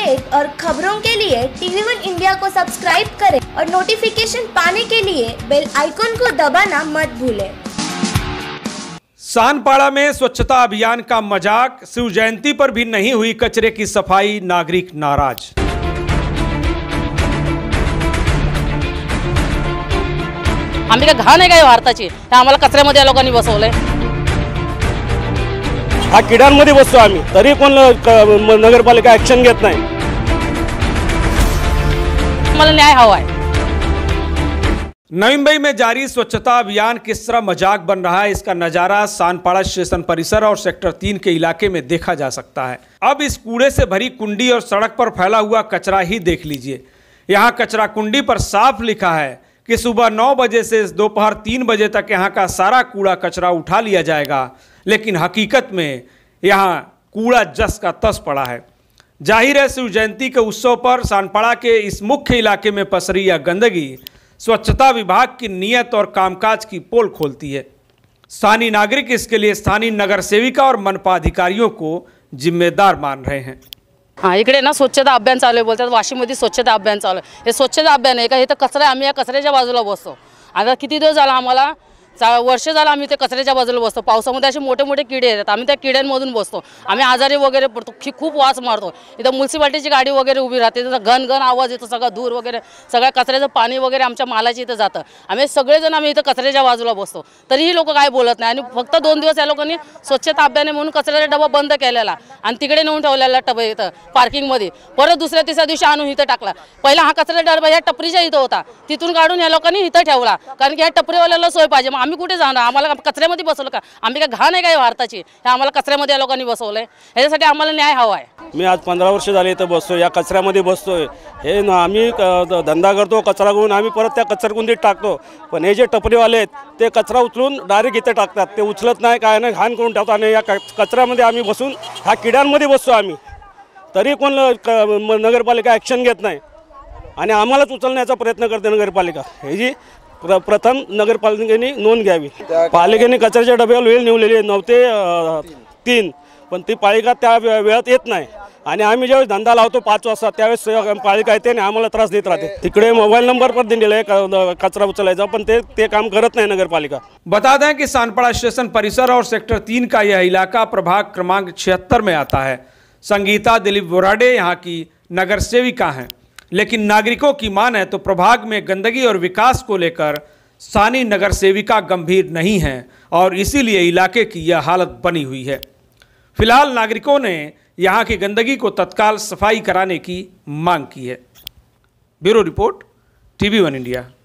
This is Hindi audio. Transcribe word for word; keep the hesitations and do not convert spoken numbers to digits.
अपडेट और खबरों के लिए टीवी वन इंडिया को सब्सक्राइब करें और नोटिफिकेशन पाने के लिए बेल आइकन को दबाना मत भूलें। सानपाड़ा में स्वच्छता अभियान का मजाक, शिव जयंती पर भी नहीं हुई कचरे की सफाई, नागरिक नाराज। आम्ही काय घाण आहे काय भारताची, हे आम्हाला कचऱ्यामध्ये या लोकांनी बसवलंय। हा किड्यांमध्ये बसतो आम्ही, तरी कोण नगरपालिका ऍक्शन घेत नाही। मला न्याय हवा है। नवी मुंबई में जारी स्वच्छता अभियान किस तरह मजाक बन रहा है, इसका नजारा सानपाड़ा स्टेशन परिसर और सेक्टर तीन के इलाके में देखा जा सकता है। अब इस कूड़े से भरी कुंडी और सड़क पर फैला हुआ कचरा ही देख लीजिए। यहाँ कचरा कुंडी पर साफ लिखा है कि सुबह नौ बजे से दोपहर तीन बजे तक यहाँ का सारा कूड़ा कचरा उठा लिया जाएगा, लेकिन हकीकत में यहाँ कूड़ा जस का तस पड़ा है। जाहिर है शिव जयंती के उत्सव पर सानपाड़ा के इस मुख्य इलाके में पसरी यह गंदगी स्वच्छता विभाग की नीयत और कामकाज की पोल खोलती है। स्थानीय नागरिक इसके लिए स्थानीय नगर सेविका और मनपा अधिकारियों को जिम्मेदार मान रहे हैं। हाँ, इकडे ना स्वच्छता अभियान चालू आहे, बोलतात वाशीमध्ये स्वच्छता अभियान चालू आहे। हे स्वच्छता अभियान आहे का? हे तर कचरा, आम्ही या कचऱ्याच्या बाजूला बसतो। आता किती दिवस झाला, आम्हाला वर्ष झालं आम्ही ते कचऱ्याच्या बाजूला बसतो। पावसामध्ये असे मोठे मोठे किडे येतात, आम्ही त्या किड्यांमधून बसतो, आम्ही आजारी वगैरे पडतो, खूप वास मारतो। इथं म्युन्सिपालिटीची गाडी वगैरे उभी राहते, त्याचा घन घन आवाज येतो, सगळा धूर वगैरे, सगळ्या कचऱ्याचं पाणी वगैरे आमच्या मालाच्या इथं जातं। आम्ही सगळेजण आम्ही इथं कचऱ्याच्या बाजूला बसतो, तरीही लोक काय बोलत नाही। आणि फक्त दोन दिवस या लोकांनी स्वच्छता अभियान म्हणून कचऱ्याचा डबा बंद केलेला आणि तिकडे नेऊन ठेवलेला टब इथं पार्किंगमध्ये। परत दुसऱ्या तिसऱ्या दिवशी आणून इथं टाकला। पहिला हा कचऱ्याचा डबा या टपरीच्या इथं होता, तिथून काढून या लोकांनी इथं ठेवला, कारण की या टपरीवाल्याला सोय पाहिजे। मग आम्ही कुठे जाणार? आम्हाला कचऱ्यामध्ये बसवलं का? आम्ही काय घाण आहे काय भारताची, हे आम्हाला कचऱ्यामध्ये या लोकांनी बसवलंय। ह्याच्यासाठी आम्हाला न्याय हवा आहे। मी आज पंधरा वर्ष झाले इथं बसतो, या कचऱ्यामध्ये बसतोय। हे आम्ही धंदा करतो, कचरा घेऊन आम्ही परत त्या कचराकुंडीत टाकतो, पण हे जे टपरीवाले आहेत ते कचरा उचलून डायरेक्ट इथे टाकतात। ते उचलत नाही, काय नाही, घाण करून टाकतात आणि या कचऱ्यामध्ये आम्ही बसून ह्या किड्यांमध्ये बसतो आम्ही, तरी कोण नगरपालिका ॲक्शन घेत नाही आणि आम्हालाच उचलण्याचा प्रयत्न करते नगरपालिका। हे जी प्रथम नगरपालिकेने नोंद घ्यावी। पालिकेने कचऱ्याच्या डब्यावर वेळ निवलेली आहे नऊ ते तीन, पण ती पालिका त्या वेळात येत नाही आणि आम्ही ज्यावेळेस धंदा लावतो पाच वाजता त्यावेळेस पालिका येते आणि आम्हाला त्रास देत राहते। तिकडे मोबाईल नंबर पर दिलेला आहे कचरा उचलायचा, पण ते ते काम करत नाही नगरपालिका। बता दें कि सानपाड़ा स्टेशन परिसर और सेक्टर तीन का यह इलाका प्रभाग क्रमांक छिहत्तर में आता है। संगीता दिलीप बोराडे यहाँ की नगर सेविका हैं, लेकिन नागरिकों की माने तो प्रभाग में गंदगी और विकास को लेकर स्थानीय नगर सेविका गंभीर नहीं हैं और इसीलिए इलाके की यह हालत बनी हुई है। फिलहाल नागरिकों ने यहाँ की गंदगी को तत्काल सफाई कराने की मांग की है। Bureau report, TV one India.